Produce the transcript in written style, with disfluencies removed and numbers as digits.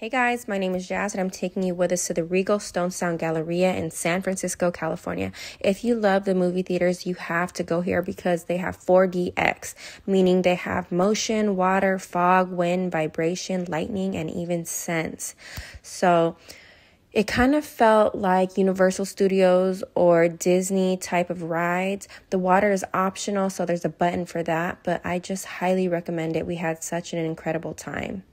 Hey guys, my name is Jazz and I'm taking you with us to the Regal Stonestown Galleria in San Francisco, California. If you love the movie theaters, you have to go here because they have 4DX, meaning they have motion, water, fog, wind, vibration, lightning, and even sense. So it kind of felt like Universal Studios or Disney type of rides. The water is optional, so there's a button for that, but I just highly recommend it. We had such an incredible time.